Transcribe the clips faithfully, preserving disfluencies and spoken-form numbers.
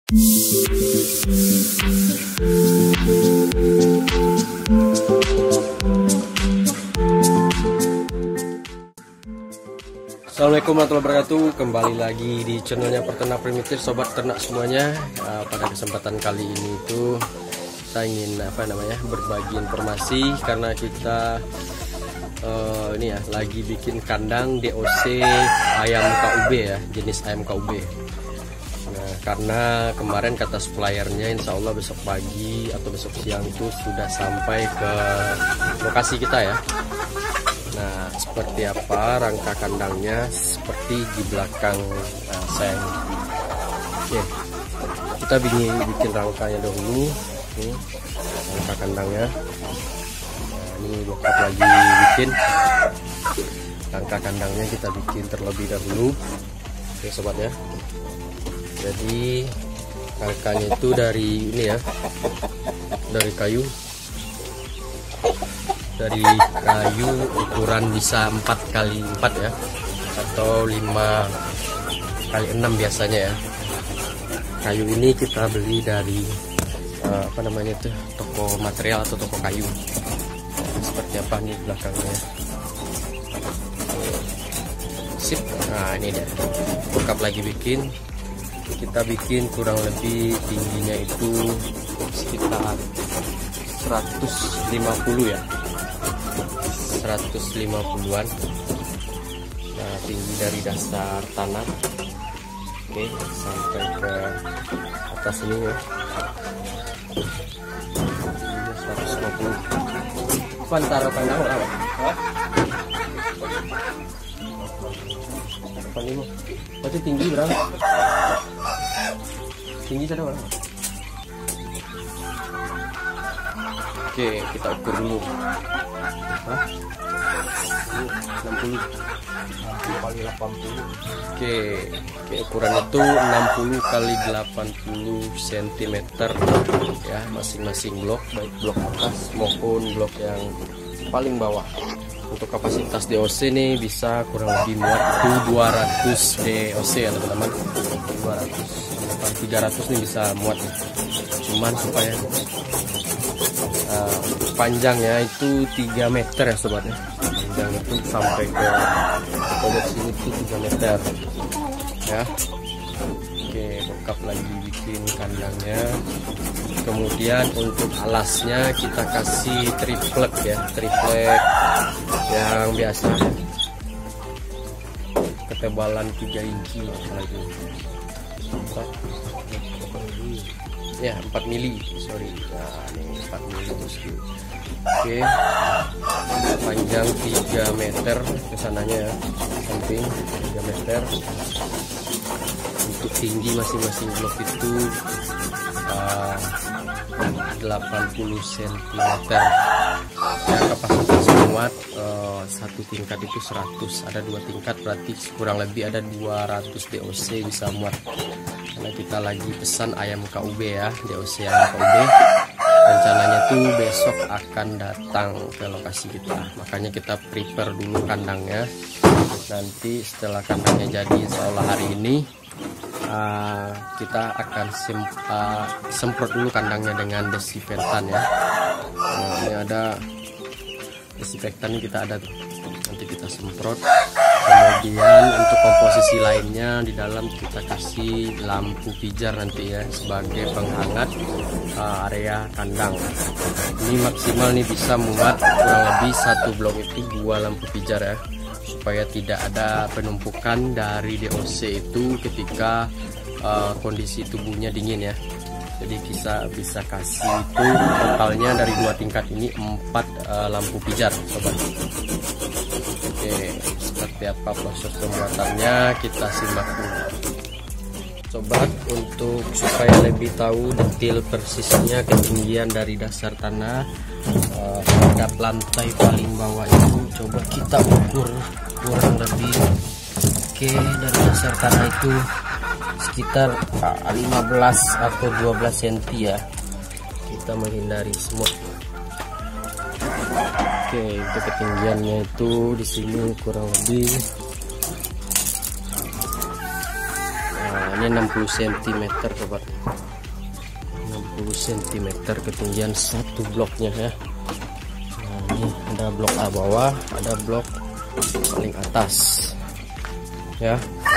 Assalamualaikum warahmatullahi wabarakatuh. Kembali lagi di channelnya Peternak Primitif, sobat ternak semuanya. Uh, pada kesempatan kali ini itu saya ingin apa namanya berbagi informasi karena kita uh, ini ya lagi bikin kandang D O C ayam K U B ya, jenis ayam K U B. Nah, karena kemarin kata suppliernya insya Allah besok pagi atau besok siang itu sudah sampai ke lokasi kita ya. Nah, seperti apa rangka kandangnya seperti di belakang uh, saya. Oke, kita bikin, bikin rangkanya dahulu. Nih, rangka kandangnya. Nah, ini bokap lagi bikin rangka kandangnya, kita bikin terlebih dahulu. Oke sobat ya. Jadi rangkanya itu dari ini ya, dari kayu. Dari kayu ukuran bisa empat kali empat ya, atau lima kali enam biasanya ya. Kayu ini kita beli dari uh, apa namanya itu toko material atau toko kayu. Nah, seperti apa nih belakangnya. Sip. Nah ini dia, bokap lagi bikin. Kita bikin kurang lebih tingginya itu sekitar seratus lima puluh ya, seratus lima puluhan. Nah, tinggi dari dasar tanah, oke, sampai ke atas ini ya, ini seratus lima puluh. Pan taruh kandang berapa? Pan lima. Berarti tinggi berapa? Tinggi ada berapa? Oke, kita ukur dulu. Hah? enam puluh kali delapan puluh. Oke, oke, ukuran itu enam puluh kali delapan puluh sentimeter ya, masing-masing blok, baik blok atas maupun blok yang paling bawah. Untuk kapasitas D O C ini bisa kurang lebih muat itu dua ratus D O C ya teman-teman. dua ratus sampai tiga ratus nih bisa muat. Cuman supaya Uh, panjangnya itu tiga meter ya sobat ya. Panjang itu sampai ke pojok sini itu tiga meter ya. Oke, bokap lagi bikin kandangnya. Kemudian untuk alasnya kita kasih triplek ya, triplek yang biasa, ketebalan tiga inci lagi. Ya, empat mili, sorry. Nah, ini empat mili bosku. Oke. Panjang tiga meter kesananya ya. Samping tiga meter. Untuk tinggi masing-masing blok itu uh, delapan puluh sentimeter. Ya, kapasitas muat uh, satu tingkat itu seratus. Ada dua tingkat, berarti kurang lebih ada dua ratus D O C bisa muat. Karena kita lagi pesan ayam K U B ya, D O C ayam K U B. Rencananya tuh besok akan datang ke lokasi kita. Makanya kita prepare dulu kandangnya. Nanti setelah kandangnya jadi insya Allah hari ini uh, kita akan sem uh, semprot dulu kandangnya dengan desinfektan ya. Nah, ini ada desinfektan, ini kita ada tuh. Nanti kita semprot. Kemudian untuk komposisi lainnya di dalam kita kasih lampu pijar nanti ya sebagai penghangat uh, area kandang. Ini maksimal nih bisa muat kurang lebih satu blok itu dua lampu pijar ya, supaya tidak ada penumpukan dari D O C itu ketika uh, kondisi tubuhnya dingin ya. Jadi bisa bisa kasih itu totalnya dari dua tingkat ini empat uh, lampu pijar sobat. Oke, seperti apa proses pembuatannya kita simak dulu. Sobat, untuk supaya lebih tahu detail persisnya ketinggian dari dasar tanah uh, tingkat lantai paling bawah itu, coba kita ukur kurang lebih. Oke, dari dasar tanah itu sekitar uh, lima belas atau dua belas sentimeter ya. Kita menghindari semut. Oke, untuk ketinggiannya itu di sini kurang lebih. Nah, ini enam puluh sentimeter sobat, enam puluh sentimeter ketinggian satu bloknya ya. Nah, ini ada blok A bawah, ada blok paling atas ya.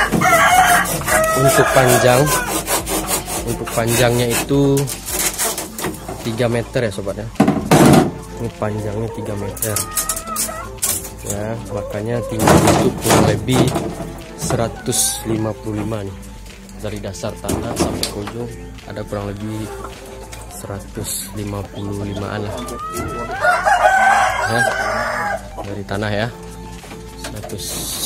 Untuk panjang, untuk panjangnya itu tiga meter ya sobat ya. Ini panjangnya tiga meter ya, makanya tingginya itu kurang lebih seratus lima puluh lima nih, dari dasar tanah sampai ke ujung ada kurang lebih seratus lima puluh limaan lah ya, dari tanah ya seratus.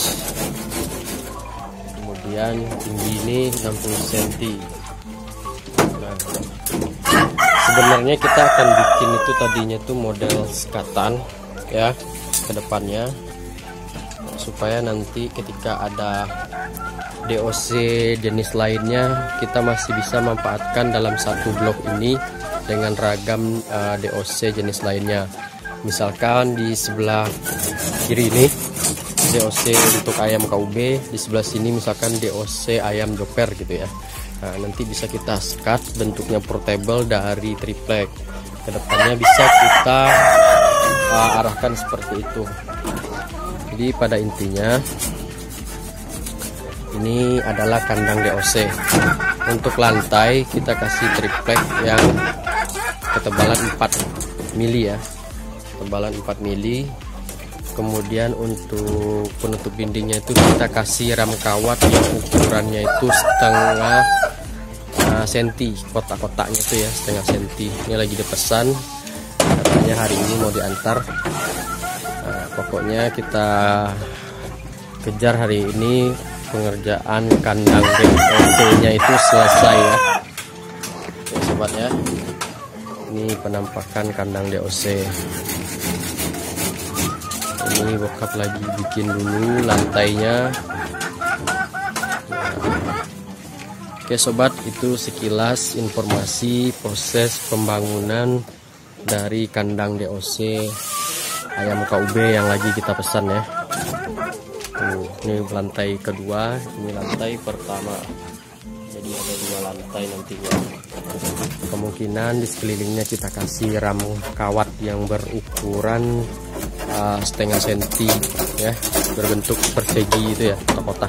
Kemudian tinggi ini enam puluh sentimeter. Nah, sebenarnya kita akan bikin itu tadinya tuh model sekatan ya ke depannya, supaya nanti ketika ada D O C jenis lainnya kita masih bisa manfaatkan dalam satu blok ini dengan ragam uh, D O C jenis lainnya. Misalkan di sebelah kiri ini D O C untuk ayam K U B, di sebelah sini misalkan D O C ayam joper gitu ya. Nah, nanti bisa kita sekat bentuknya portable dari triplek. Kedepannya bisa kita uh, arahkan seperti itu. Jadi pada intinya ini adalah kandang D O C. Untuk lantai kita kasih triplek yang ketebalan empat mili ya, ketebalan empat mili. Kemudian untuk penutup dindingnya itu kita kasih ram kawat yang ukurannya itu setengah uh, senti, kotak-kotaknya itu ya setengah senti. Ini lagi dipesan, katanya hari ini mau diantar. Nah, pokoknya kita kejar hari ini pengerjaan kandang D O C-nya itu selesai ya. Oke sobat ya, ini penampakan kandang D O C. Ini bokap lagi bikin dulu lantainya. Oke sobat, itu sekilas informasi proses pembangunan dari kandang D O C ayam K U B yang lagi kita pesan ya. Tuh, ini lantai kedua, ini lantai pertama. Jadi ada dua lantai nantinya. Kemungkinan di sekelilingnya kita kasih ram kawat yang berukuran uh, setengah senti ya, berbentuk persegi itu ya, kotak-kotak.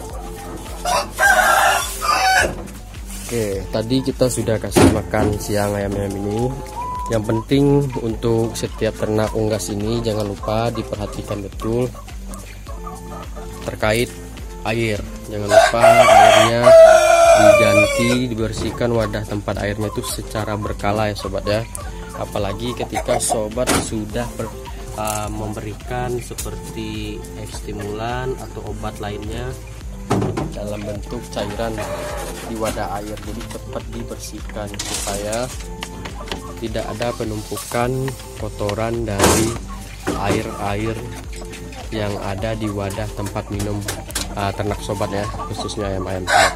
Oke, tadi kita sudah kasih makan siang ayam-ayam ini. Yang penting untuk setiap ternak unggas ini jangan lupa diperhatikan betul terkait air. Jangan lupa airnya diganti, dibersihkan wadah tempat airnya itu secara berkala ya sobat ya. Apalagi ketika sobat sudah ber, uh, memberikan seperti stimulan atau obat lainnya dalam bentuk cairan di wadah air, jadi cepat dibersihkan supaya tidak ada penumpukan kotoran dari air-air yang ada di wadah tempat minum uh, ternak sobat ya, khususnya ayam-ayam ternak.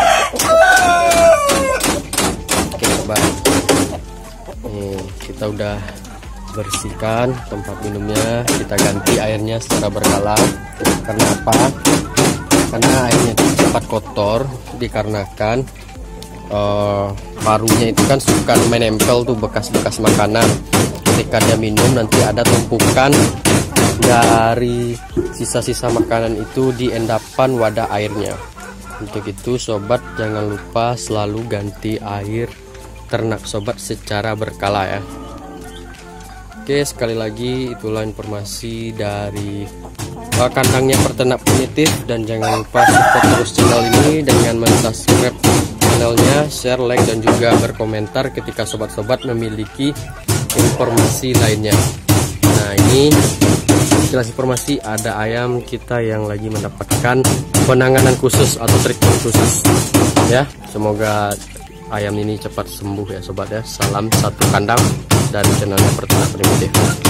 Oke sobat, nih kita udah bersihkan tempat minumnya, kita ganti airnya secara berkala. Karena apa? Karena airnya itu cepat kotor dikarenakan uh, parunya itu kan suka menempel tuh bekas-bekas makanan. Ketika dia minum nanti ada tumpukan dari sisa-sisa makanan itu di endapan wadah airnya. Untuk itu sobat jangan lupa selalu ganti air ternak sobat secara berkala ya. Oke, sekali lagi itulah informasi dari uh, kandangnya peternak primitif, dan jangan lupa support terus channel ini dengan mensubscribe channelnya, share, like, dan juga berkomentar ketika sobat-sobat memiliki informasi lainnya. Nah, ini jelas informasi ada ayam kita yang lagi mendapatkan penanganan khusus atau treatment khusus ya. Semoga ayam ini cepat sembuh ya sobat ya. Salam satu kandang dari channelnya peternak primitif.